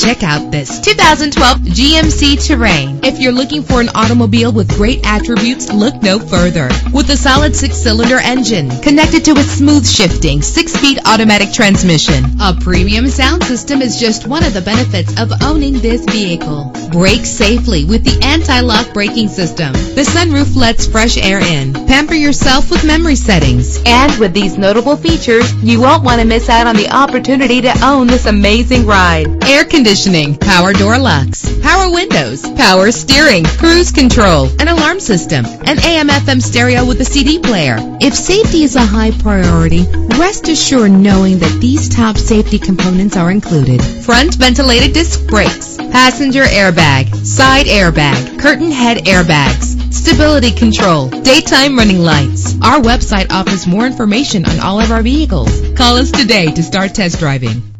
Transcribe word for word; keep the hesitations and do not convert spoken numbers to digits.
Check out this two thousand twelve G M C Terrain. If you're looking for an automobile with great attributes, look no further. With a solid six-cylinder engine connected to a smooth shifting six-speed automatic transmission, a premium sound system is just one of the benefits of owning this vehicle. Brake safely with the anti-lock braking system. The sunroof lets fresh air in. Pamper yourself with memory settings. And with these notable features, you won't want to miss out on the opportunity to own this amazing ride. Air conditioning, power door locks, power windows, power steering, cruise control, an alarm system, an A M F M stereo with a C D player. If safety is a high priority, rest assured knowing that these top safety components are included. Front ventilated disc brakes, passenger airbag, side airbag, curtain head airbags, stability control, daytime running lights. Our website offers more information on all of our vehicles. Call us today to start test driving.